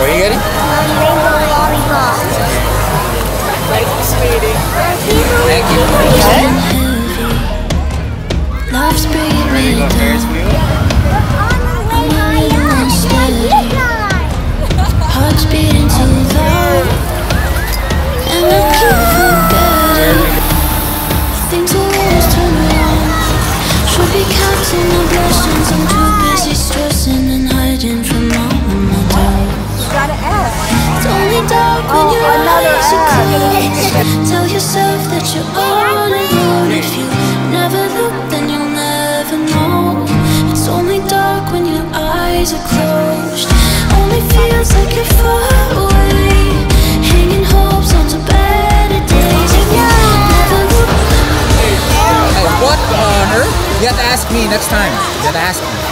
What are you getting? Rainbow lollipop. Thank you, sweetie. Thank you. Love's bringing me down. Heart's beating too loud, and I keep forgetting things always turn around. Should be counting my blessings. I'm too busy stressing and hiding from all of my doubts. It's only dark when your eyes are closed. Tell yourself that you're on a road. If you never look, then you'll never know. It's only dark when your eyes are closed. Only feels like you're far away, hanging hopes onto better days. If you never look. Hey, what on earth? You have to ask me next time. You have to ask me.